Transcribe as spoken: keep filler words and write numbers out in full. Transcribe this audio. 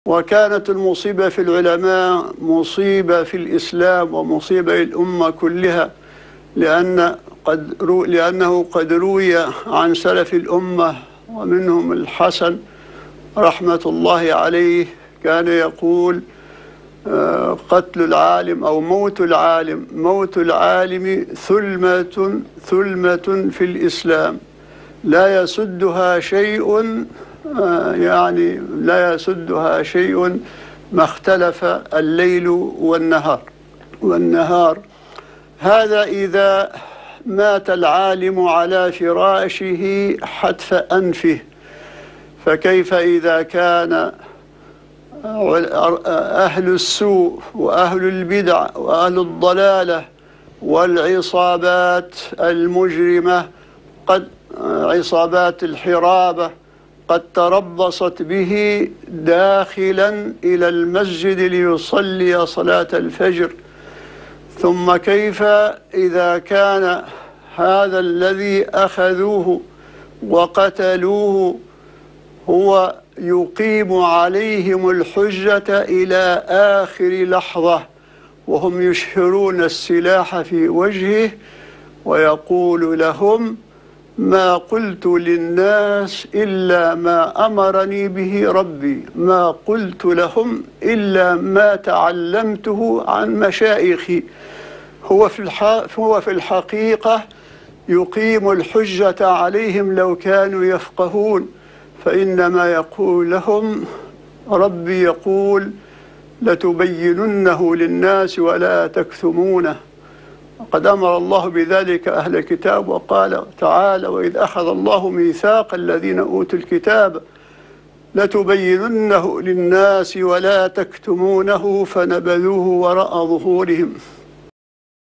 وكانت المصيبة في العلماء مصيبة في الإسلام ومصيبة للأمة كلها، لأن قد رو لأنه قد روي عن سلف الأمة ومنهم الحسن رحمة الله عليه كان يقول: قتل العالم أو موت العالم موت العالم ثلمة ثلمة في الإسلام لا يسدها شيء، يعني لا يسدها شيء ما اختلف الليل والنهار والنهار هذا إذا مات العالم على فراشه حتف أنفه، فكيف إذا كان أهل السوء وأهل البدع وأهل الضلالة والعصابات المجرمة قد عصابات الحرابة قد تربصت به داخلا إلى المسجد ليصلي صلاة الفجر؟ ثم كيف إذا كان هذا الذي أخذوه وقتلوه هو يقيم عليهم الحجة إلى آخر لحظة، وهم يشهرون السلاح في وجهه ويقول لهم: ما قلت للناس إلا ما أمرني به ربي، ما قلت لهم إلا ما تعلمته عن مشايخي. هو في هو في الحقيقة يقيم الحجة عليهم لو كانوا يفقهون، فإنما يقول لهم: ربي يقول لتبيننه للناس ولا تكتمونه. وقد أمر الله بذلك أهل الكتاب وقال تعالى: وإذ أخذ الله ميثاق الذين أوتوا الكتاب لتبيننه للناس ولا تكتمونه فنبذوه وراء ظهورهم.